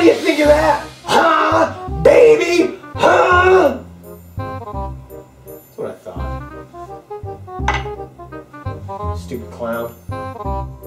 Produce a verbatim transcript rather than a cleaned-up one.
do you think of that? Huh? Baby? Huh? That's what I thought. Stupid clown.